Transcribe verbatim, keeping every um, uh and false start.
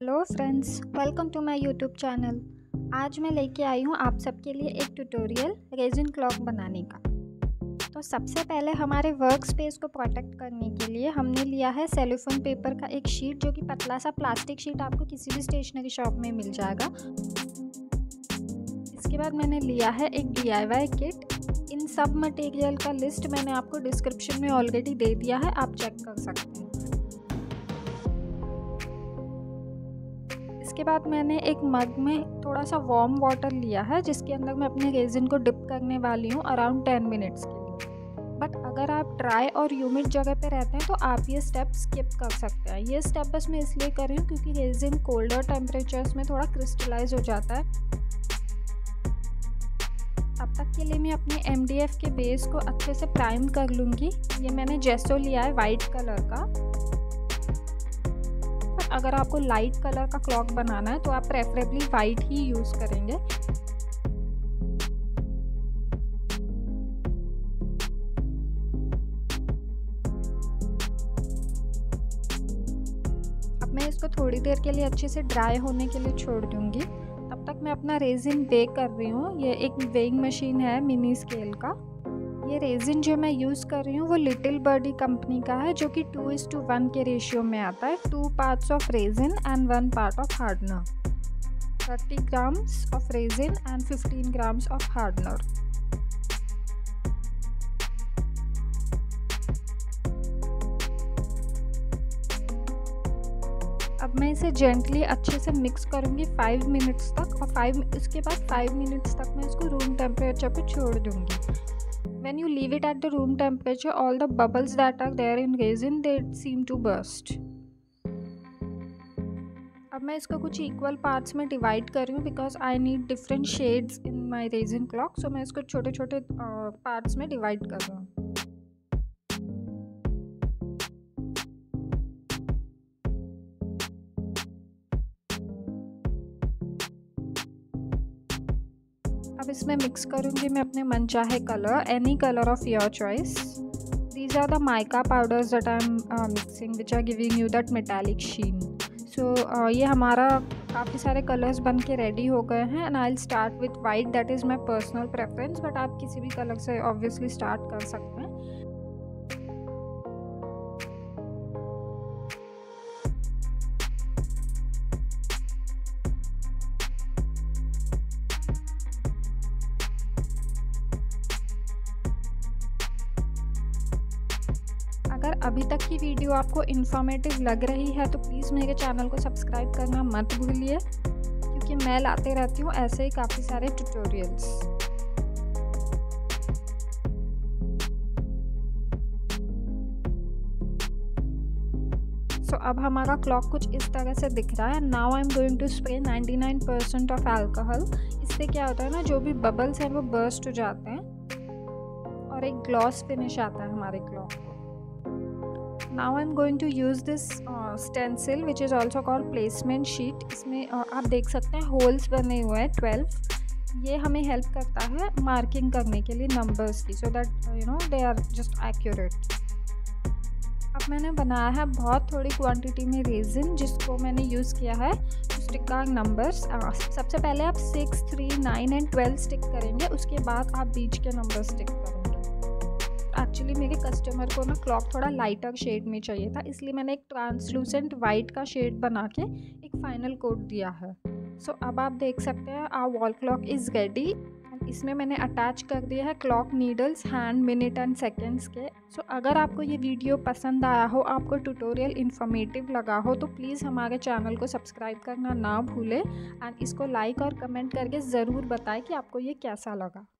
Hello friends, welcome to my YouTube channel. आज मैं लेके आई हूँ आप सबके लिए एक ट्यूटोरियल रेजिन क्लॉक बनाने का। तो सबसे पहले हमारे वर्क स्पेस को प्रोटेक्ट करने के लिए हमने लिया है सेलोफोन पेपर का एक शीट, जो कि पतला सा प्लास्टिक शीट आपको किसी भी स्टेशनरी शॉप में मिल जाएगा। इसके बाद मैंने लिया है एक डी आई वाई किट। इन सब मटेरियल का लिस्ट मैंने आपको डिस्क्रिप्शन में ऑलरेडी दे दिया है, आप चेक कर सकते हैं। इसके बाद मैंने एक मग में थोड़ा सा वार्म वाटर लिया है, जिसके अंदर मैं अपने रेजिन को डिप करने वाली हूँ अराउंड टेन मिनट्स के लिए। बट अगर आप ड्राई और ह्यूमिड जगह पे रहते हैं तो आप ये स्टेप स्किप कर सकते हैं। ये स्टेप बस मैं इसलिए कर रही हूँ क्योंकि रेजिन कोल्डर टेम्परेचर्स में थोड़ा क्रिस्टलाइज हो जाता है। तब तक के लिए मैं अपने एम डी एफ के बेस को अच्छे से प्राइम कर लूँगी। ये मैंने जेसो लिया है वाइट कलर का। अगर आपको लाइट कलर का क्लॉक बनाना है तो आप प्रेफरेबली वाइट ही यूज़ करेंगे। अब मैं इसको थोड़ी देर के लिए अच्छे से ड्राई होने के लिए छोड़ दूंगी। तब तक मैं अपना रेजिन वे कर रही हूँ। ये एक वेइंग मशीन है मिनी स्केल का। ये रेजिन जो मैं यूज़ कर रही हूँ वो लिटिल बर्डी कंपनी का है, जो कि टू इज टू वन के रेशियो में आता है। Two parts of resin and one part of hardener. Thirty grams of resin and fifteen grams of hardener. अब मैं इसे जेंटली अच्छे से मिक्स करूँगी फाइव मिनट्स तक, और फाइव इसके बाद फाइव मिनट्स तक मैं इसको रूम टेम्परेचर पे छोड़ दूँगी। When you leave it at the room temperature, all the bubbles that are there in resin, they seem to burst. अब मैं इसको कुछ इक्वल पार्ट्स में डिवाइड कर रही हूँ because I need different shades in my resin clock. So मैं इसको छोटे छोटे पार्ट्स में डिवाइड कर रहा हूँ। अब इसमें मिक्स करूँगी मैं अपने मनचाहे colour, any colour of your choice. These are the mica powders that I'm mixing which are giving you that metallic sheen. So ये हमारा काफ़ी सारे कलर्स बन के रेडी हो गए हैं। And I will start with white, that is my personal preference, but आप किसी भी कलर से ऑब्वियसली स्टार्ट कर सकते हैं। अगर अभी तक की वीडियो आपको इन्फॉर्मेटिव लग रही है तो प्लीज़ मेरे चैनल को सब्सक्राइब करना मत भूलिए, क्योंकि मैं लाते रहती हूँ ऐसे ही काफ़ी सारे ट्यूटोरियल्स। सो so, अब हमारा क्लॉक कुछ इस तरह से दिख रहा है। Now I am going to spray ninety nine percent of alcohol. इससे क्या होता है ना, जो भी बबल्स हैं वो बर्स्ट हो जाते हैं और एक ग्लॉस फिनिश आता है हमारे क्लॉक को। Now I'm going to use this uh, stencil which is also called placement sheet। इसमें uh, आप देख सकते हैं होल्स बने हुए हैं ट्वेल्व। ये हमें हेल्प करता है मार्किंग करने के लिए नंबर्स की, so that you know they are just accurate. अब मैंने बनाया है बहुत थोड़ी क्वांटिटी में रेजिन, जिसको मैंने यूज़ किया है स्टिक का नंबर्स। सबसे पहले आप six, three, nine and twelve stick करेंगे, उसके बाद आप बीच के नंबर स्टिक करेंगे। एक्चुअली मेरे कस्टमर को ना क्लॉक थोड़ा लाइटर शेड में चाहिए था, इसलिए मैंने एक ट्रांसलूसेंट वाइट का शेड बना के एक फाइनल कोट दिया है। सो so, अब आप देख सकते हैं our wall clock is ready. इसमें मैंने अटैच कर दिया है clock needles hand, minute and seconds के। सो so, अगर आपको ये वीडियो पसंद आया हो, आपको ट्यूटोरियल इन्फॉर्मेटिव लगा हो, तो प्लीज़ हमारे चैनल को सब्सक्राइब करना ना भूलें एंड इसको लाइक और कमेंट करके ज़रूर बताएं कि आपको ये कैसा लगा।